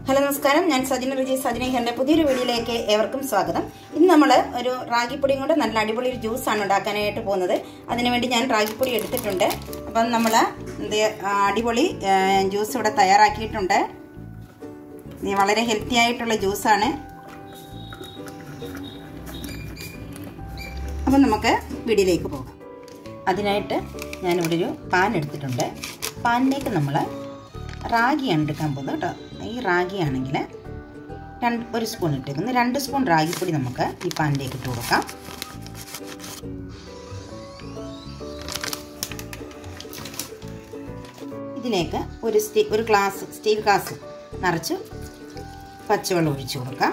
Hello നമസ്കാരം, ഞാൻ സജിന വിജയ്. സജിനയുടെ പുതിയൊരു വീഡിയോയിലേക്ക് ഏവർക്കും സ്വാഗതം. ഇന്ന് നമ്മൾ ഒരു റാഗിപ്പൊടിയും കൊണ്ട് നല്ല അടിപൊളി ഒരു ജ്യൂസാണ് ഉണ്ടാക്കാനായിട്ട് പോകുന്നത്. അതിനുവേണ്ടി ഞാൻ റാഗിപ്പൊടി എടുത്തിട്ടുണ്ട്. അപ്പം നമ്മൾ അടിപൊളി ജ്യൂസ് ഇവിടെ തയ്യാറാക്കിയിട്ടുണ്ട്. ഇത് വളരെ ഹെൽത്തി ആയിട്ടുള്ള ജ്യൂസാണ്. അപ്പം നമുക്ക് വീഡിയോയിലേക്ക് പോകാം. അതിനായിട്ട് ഞാനിവിടെ ഒരു പാൻ എടുത്തിട്ടുണ്ട്. പാനിലേക്ക് നമ്മൾ റാഗിയാണ് എടുക്കാൻ പോകുന്നത് കേട്ടോ. ഈ റാഗിയാണെങ്കിൽ ഒരു സ്പൂൺ ഇട്ടേക്കുന്നു. 2 സ്പൂൺ റാഗിപ്പൊടി നമുക്ക് ഈ പാനിലേക്ക് ഇട്ട് കൊടുക്കാം. ഇതിലേക്ക് ഒരു സ്റ്റീൽ ഗ്ലാസ് നിറച്ച് പച്ചവെള്ളം ഒഴിച്ചു കൊടുക്കാം.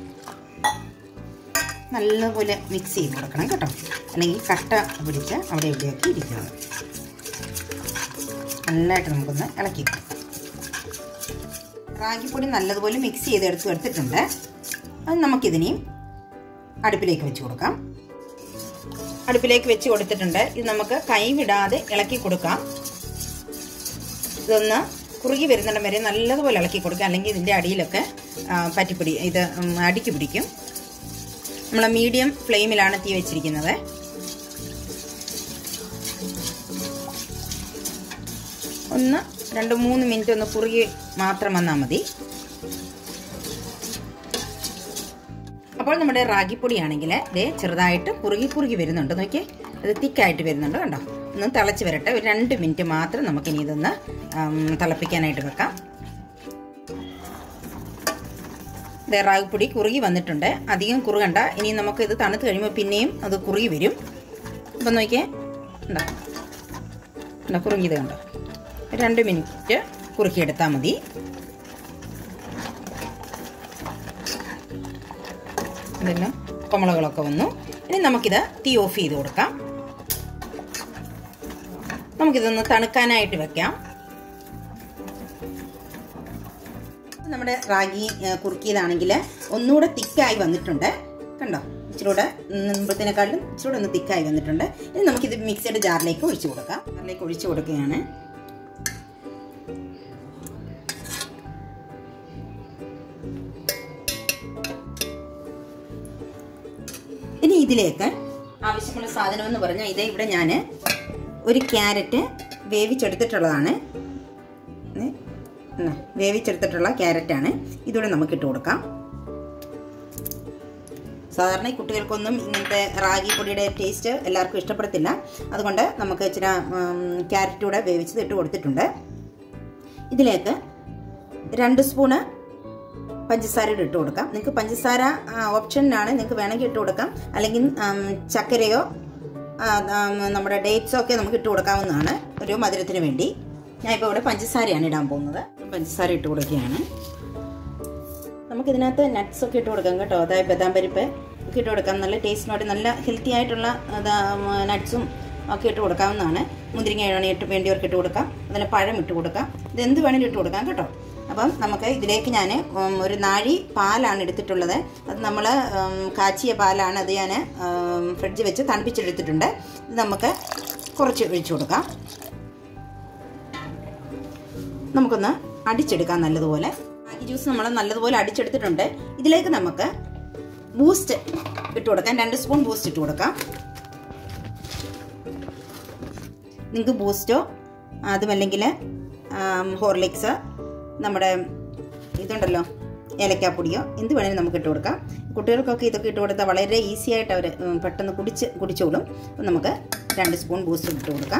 നല്ലപോലെ മിക്സ് ചെയ്ത് കൊടുക്കണം കേട്ടോ, അല്ലെങ്കിൽ കട്ട പിടിച്ച് അവിടെ എവിടെയൊക്കെ ഇരിക്കുന്നത്. നല്ലതായിട്ട് നമുക്കൊന്ന് ഇളക്കി കൊടുക്കാം. റാഗിപ്പൊടി നല്ലതുപോലെ മിക്സ് ചെയ്തെടുത്തിട്ടുണ്ട്. അത് നമുക്കിതിനെയും അടുപ്പിലേക്ക് വെച്ച് കൊടുക്കാം. അടുപ്പിലേക്ക് വെച്ച് കൊടുത്തിട്ടുണ്ട്. ഇത് നമുക്ക് കൈവിടാതെ ഇളക്കി കൊടുക്കാം. ഇതൊന്ന് കുറുകി വരുന്നിടം വരെ നല്ലതുപോലെ ഇളക്കി കൊടുക്കാം, അല്ലെങ്കിൽ ഇതിൻ്റെ അടിയിലൊക്കെ ഇത് അടിക്ക് പിടിക്കും. നമ്മൾ മീഡിയം ഫ്ലെയിമിലാണ് തീ വെച്ചിരിക്കുന്നത്. ഒന്ന് 2-3 മിനിറ്റ് ഒന്ന് കുറുകി മാത്രം വന്നാൽ മതി. അപ്പോൾ നമ്മുടെ റാഗിപ്പൊടിയാണെങ്കിൽ ചെറുതായിട്ട് കുറുകി വരുന്നുണ്ട്. നോക്കിയേ, അത് തിക്കായിട്ട് വരുന്നുണ്ട് കണ്ടോ. ഒന്ന് തിളച്ച് വരട്ടെ. ഒരു 2 മിനിറ്റ് മാത്രം നമുക്കിനി ഇതൊന്ന് തിളപ്പിക്കാനായിട്ട് വെക്കാം. റാഗിപ്പൊടി കുറുകി വന്നിട്ടുണ്ട്. അധികം കുറുകണ്ട. ഇനി നമുക്ക് ഇത് തണുത്ത് കഴിയുമ്പോൾ പിന്നെയും അത് കുറുകി വരും. അപ്പം നോക്കിയേ, ഉണ്ടോ കുറുകിയത് കണ്ടോ. 2 മിനിറ്റ് കുറുക്കിയെടുത്താൽ മതി. ഇതെല്ലാം കൊമളകളൊക്കെ വന്നു. ഇനി നമുക്കിത് തീ ഓഫ് ചെയ്ത് കൊടുക്കാം. നമുക്കിതൊന്ന് തണുക്കാനായിട്ട് വെക്കാം. നമ്മുടെ റാഗി കുറുക്കിയതാണെങ്കിൽ ഒന്നുകൂടെ തിക്കായി വന്നിട്ടുണ്ട് കണ്ടോ. ഇച്ചിരൂടെ മുമ്പത്തിനെക്കാളും ഇച്ചിരൂടെ ഒന്ന് തിക്കായി വന്നിട്ടുണ്ട്. ഇനി നമുക്കിത് മിക്സിയുടെ ജാറിലേക്ക് ഒഴിച്ചു കൊടുക്കാം. ജാറിലേക്ക് ഒഴിച്ചു കൊടുക്കുകയാണ്. ഇനി ഇതിലേക്ക് ആവശ്യമുള്ള സാധനം എന്ന് പറഞ്ഞാൽ ഇവിടെ ഞാൻ ഒരു ക്യാരറ്റ് വേവിച്ചെടുത്തിട്ടുള്ളതാണ്. വേവിച്ചെടുത്തിട്ടുള്ള ക്യാരറ്റാണ്. ഇതൂടെ നമുക്കിട്ട് കൊടുക്കാം. സാധാരണ ഈ കുട്ടികൾക്കൊന്നും ഇങ്ങനത്തെ റാഗി പൊടിയുടെ ടേസ്റ്റ് എല്ലാവർക്കും ഇഷ്ടപ്പെടത്തില്ല. അതുകൊണ്ട് നമുക്ക് ഇച്ചിരി ക്യാരറ്റൂടെ വേവിച്ചത് ഇട്ട് കൊടുത്തിട്ടുണ്ട്. ഇതിലേക്ക് 2 സ്പൂണ് പഞ്ചസാര ഇട്ട് കൊടുക്കാം. നിങ്ങൾക്ക് പഞ്ചസാര ഓപ്ഷനാണ്, നിങ്ങൾക്ക് വേണമെങ്കിൽ ഇട്ട് കൊടുക്കാം. അല്ലെങ്കിൽ ചക്കരയോ നമ്മുടെ ഡേറ്റ്സോ ഒക്കെ നമുക്ക് ഇട്ട് കൊടുക്കാവുന്നതാണ് ഒരു മധുരത്തിന് വേണ്ടി. ഞാനിപ്പോൾ ഇവിടെ പഞ്ചസാരയാണ് ഇടാൻ പോകുന്നത്. പഞ്ചസാര ഇട്ട് കൊടുക്കുകയാണ്. നമുക്കിതിനകത്ത് നട്ട്സ് ഒക്കെ ഇട്ട് കൊടുക്കാം കേട്ടോ. അതായത് ബദാം പരിപ്പ് ഒക്കെ ഇട്ട് കൊടുക്കാം. നല്ല ടേസ്റ്റിനോട്ട് നല്ല ഹെൽത്തി ആയിട്ടുള്ള നട്ട്സും ഒക്കെ ഇട്ട് കൊടുക്കാവുന്നതാണ്. മുന്തിരിങ്ങ വേണ്ടിയവർക്ക് ഇട്ട് കൊടുക്കാം. അതിന് പഴം ഇട്ട് കൊടുക്കാം. ഇതെന്ത് വേണമെങ്കിലും ഇട്ട് കൊടുക്കാം കേട്ടോ. അപ്പം നമുക്ക് ഇതിലേക്ക് ഞാൻ ഒരു നാഴി പാലാണ് എടുത്തിട്ടുള്ളത്. അത് നമ്മൾ കാച്ചിയ പാലാണ്. അത് ഞാൻ ഫ്രിഡ്ജിൽ വെച്ച് തണുപ്പിച്ചെടുത്തിട്ടുണ്ട്. ഇത് നമുക്ക് കുറച്ച് ഒഴിച്ചു കൊടുക്കാം. നമുക്കൊന്ന് അടിച്ചെടുക്കാം നല്ലതുപോലെ. റാഗി ജ്യൂസ് നമ്മൾ നല്ലതുപോലെ അടിച്ചെടുത്തിട്ടുണ്ട്. ഇതിലേക്ക് നമുക്ക് ബൂസ്റ്റ് ഇട്ട് കൊടുക്കാം. 2 സ്പൂൺ ബൂസ്റ്റ് ഇട്ട് കൊടുക്കാം. നിങ്ങൾക്ക് ബൂസ്റ്റോ അതുമല്ലെങ്കിൽ ഹോർലിക്സ് നമ്മുടെ ഇതുണ്ടല്ലോ ഏലക്കാപ്പൊടിയോ എന്ത് വേണമെങ്കിലും നമുക്ക് ഇട്ട് കൊടുക്കാം. കുട്ടികൾക്കൊക്കെ ഇതൊക്കെ ഇട്ട് കൊടുത്താൽ വളരെ ഈസി ആയിട്ട് അവർ പെട്ടെന്ന് കുടിച്ചോളും. അപ്പം നമുക്ക് 2 സ്പൂൺ ബൂസ്റ്റ് ഇട്ട് കൊടുക്കാം.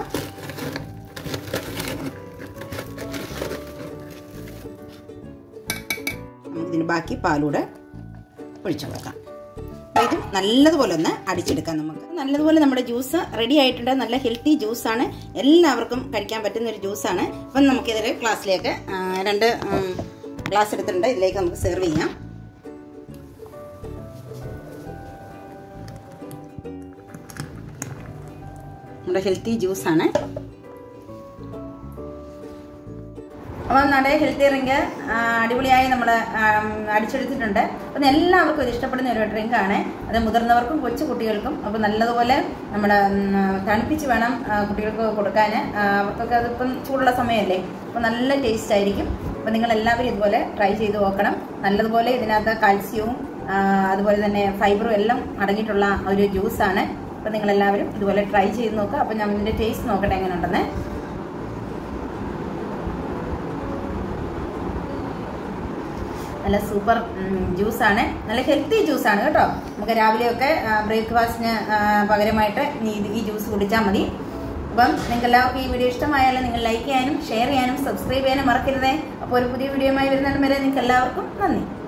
നമുക്കിതിന് ബാക്കി പാലൂടെ ഒഴിച്ചു കൊടുക്കാം. ഇത് നല്ലതുപോലെ ഒന്ന് അടിച്ചെടുക്കാം. നമുക്ക് നല്ലതുപോലെ നമ്മുടെ ജ്യൂസ് റെഡി ആയിട്ടുണ്ട്. നല്ല ഹെൽത്തി ജ്യൂസാണ്. എല്ലാവർക്കും കഴിക്കാൻ പറ്റുന്ന ഒരു ജ്യൂസാണ്. അപ്പം നമുക്കിതൊരു ഗ്ലാസ്സിലേക്ക് 2 ഗ്ലാസ് എടുത്തിട്ടുണ്ട്. ഇതിലേക്ക് നമുക്ക് സെർവ് ചെയ്യാം. നമ്മുടെ ഹെൽത്തി ജ്യൂസാണ്. അപ്പം നമ്മുടെ ഹെൽത്തി ഡ്രിങ്ക് അടിപൊളിയായി നമ്മൾ അടിച്ചെടുത്തിട്ടുണ്ട്. അപ്പം എല്ലാവർക്കും ഇത് ഇഷ്ടപ്പെടുന്ന ഒരു ഡ്രിങ്കാണ്. അത് മുതിർന്നവർക്കും കൊച്ചു കുട്ടികൾക്കും. അപ്പോൾ നല്ലതുപോലെ നമ്മൾ തണുപ്പിച്ച് വേണം കുട്ടികൾക്ക് കൊടുക്കാൻ. അവർക്കൊക്കെ അതിപ്പം ചൂടുള്ള സമയമല്ലേ. അപ്പോൾ നല്ല ടേസ്റ്റ് ആയിരിക്കും. അപ്പോൾ നിങ്ങളെല്ലാവരും ഇതുപോലെ ട്രൈ ചെയ്ത് നോക്കണം. നല്ലതുപോലെ ഇതിനകത്ത് കാൽസ്യവും അതുപോലെ തന്നെ ഫൈബറും എല്ലാം അടങ്ങിയിട്ടുള്ള ഒരു ജ്യൂസാണ്. അപ്പോൾ നിങ്ങളെല്ലാവരും ഇതുപോലെ ട്രൈ ചെയ്ത് നോക്കുക. അപ്പോൾ ഞാൻ ഇതിൻ്റെ ടേസ്റ്റ് നോക്കട്ടെ എങ്ങനെ ഉണ്ടെന്ന്. നല്ല സൂപ്പർ ജ്യൂസാണ്, നല്ല ഹെൽത്തി ജ്യൂസാണ് കേട്ടോ. നമുക്ക് രാവിലെയൊക്കെ ബ്രേക്ക്ഫാസ്റ്റിന് പകരമായിട്ട് ഈ ജ്യൂസ് കുടിച്ചാൽ മതി. അപ്പം നിങ്ങൾക്ക് എല്ലാവർക്കും ഈ വീഡിയോ ഇഷ്ടമായാലും നിങ്ങൾ ലൈക്ക് ചെയ്യാനും ഷെയർ ചെയ്യാനും സബ്സ്ക്രൈബ് ചെയ്യാനും മറക്കരുതേ. അപ്പോൾ ഒരു പുതിയ വീഡിയോയുമായി വരുന്നതിന് വരെ നിങ്ങൾക്ക് എല്ലാവർക്കും നന്ദി.